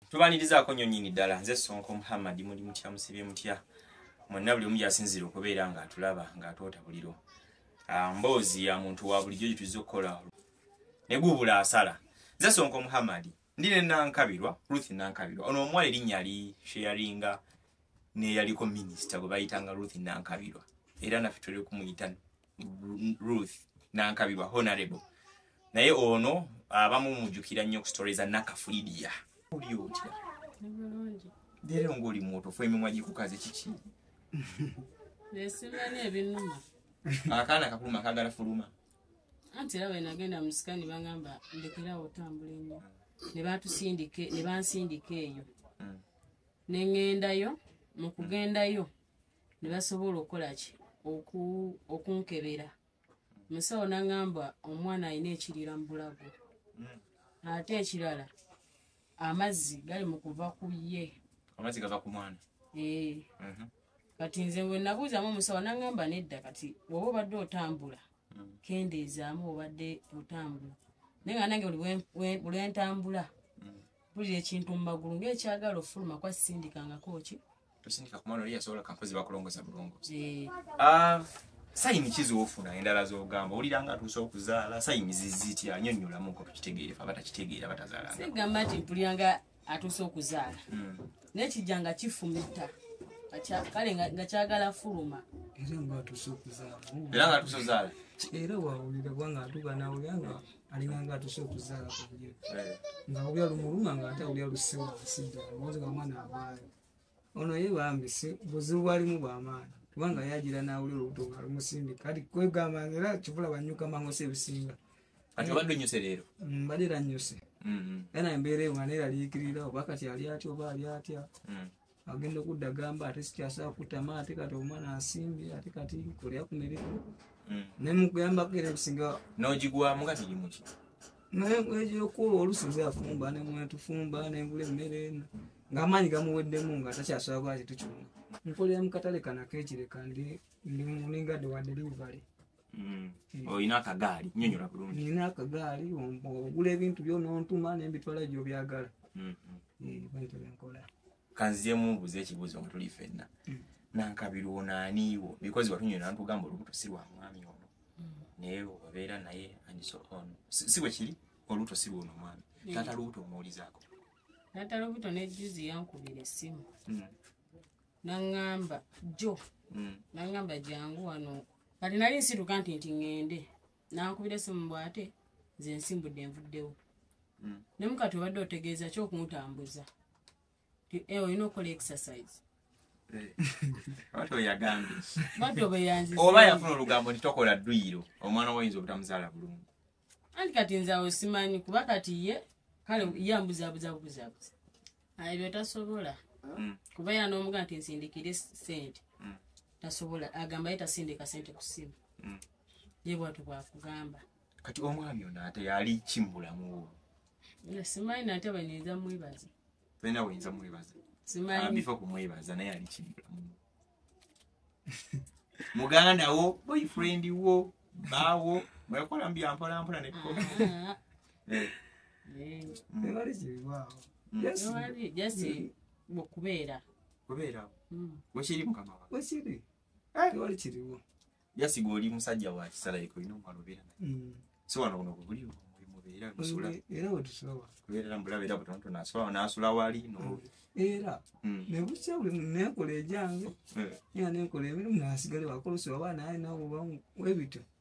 tubanirizaako nnyo nnyini ddala nze Sonko Muhammad muli mutya musibye mutya mwonna buli omu yasinzira okubeera ng'atulaba ng'atoota buliro mboozi ya muntu wa bulijjo gye okukola ne guubula asala nze Sonko Muhammad ndi ne Nankabirwa Ruth Nankabirwa ono omuwala erinnya ali sharinga ne yaliko minisita gwe bayitanga Ruth Nankabirwa era naffe tuli kumuyita Ruth Nankabirwa honorable naye ono abamu mujjukira nnyo ku stories za Nakafulidya oli otya lero ng'oli moto fo emimwa gikukaze kiki Nesimanya ebinuma. Akaana kakuluma kagala fuluma. Anti lawe nagenda musikani bangamba ndekera otambula nnyo. Ne batusindike, ne bansindike eyo. Ne ngendayo, mu kugendayo ne basobola okukola ki okunkebera. Musawo nangamba omwana ayina ekirira mu bulago. Ate ekirala amazzi gali mu kuva ku ye. Amazzi gava ku mwana. Kati nze bwe nabuuzamu omusawo nangamba nedda kati woba obadde otambula kendeezaamu obadde otambula naye nga nange buli entambula mpulira ekintu mu magulu ng'ekyagala ofuluma kwa sindikangako ki tosindika ku mwana oli yasobola kampozi bakulongoza bulongozi sayini ki z'ofuna endala z'ogamba owulira nga atuusa okuzaala sayini zizitya nnyonnyolamuko tukitegeere fe abatakitegeera batazaalanga sigamba nti mpulira nga atuusa okuzaala naye kijja nga kifumita kale nga kyagala fuluma era nga atusokuzaala era wawulira gwanga atuuka nawulira nga alinga nga atusokuzaala kubulyo nga wulya lumuluma nga ate awulya lusewa asidda mwozi nga mwana avaayo ono ye bambi buzibu bwalimu bw'amaani kubanga yagira nawulira olubuto nga lumusindika kati kwegamba era kivula banyuka mangosa ebisinga kati obadde onnyuse leero mbadde era nnyuse era embeera eyo nga neeraliikirira oba kati ali atya oba ali atya agenda okudda gamba ate sikyasobola kutama ate kati omwana asimbye ate kati kolya ku mirimu ne mukuyambako era ebisinga n'ogigwamu nga kiri muki naye egyokuoba olusinze afumba nemwetufumba nembula emmere ng'amaanyi gamuweddemu nga takyasobola kwaki tukyuma nkolera mu katale kanako ekireka ndi mulingadde wa delivery olina akagaali nnyonnyola bulungi nina akagaali ogula ebintu byonontuma nembitwala gy'obyagala bwentyo byenkola kanziemu mbuze ekibuuzo nga tuli ffenna Nankabirwa naaniiwo because watunyola ntugamba olubuto si lwa mwami ono naye obabeera naye andiso ono si bwe kiri olubuto si lwono mwami taata lubuto omuwulizaako taata lubuto nejjuzi yankubira essimu nangamba jo nangamba jangu wano kati nali nsituka nti ngende nankubira essimu bwate nze nsimbudde envuddewo ne mukati obadde otegeeza ki okuntambuza olina okukola exercise Watu oyagambye bado bayanziza oba yafuna olugambo nti tokola dduyiro omwana wayinza obutamuzaala bulungi anti kati nze awo simanyi kuba kati ye kale yambuzabuza ebyo tasobola kuba era n'omuga nti nsindikire sente tasobola agamba ye tasindika sente ku ssimu ye bwatu bwakugamba kati omwami ono ate yali kimbulamu simanyi nate bayinza mwebaza bena wayinza mwebaza bifo kumwebaza naye ali kimbulamu muganda wo boyfriend wo bawo mwekola mbyampolampola nekkola tewali kiriwaawo jasi kubeera wekiri mukama wa wekiri tewali kiriwo jasi gweoli musajja wa kisalaiko olina omwana obeera naye si wano buno bwebuliwo mubeera musula era wetusoba kubeera mbulaba era butonoto nasula wali era nebukya buli nenkola ejange era nenkola emirimu nasigale wakolusi waba naye nawe webityo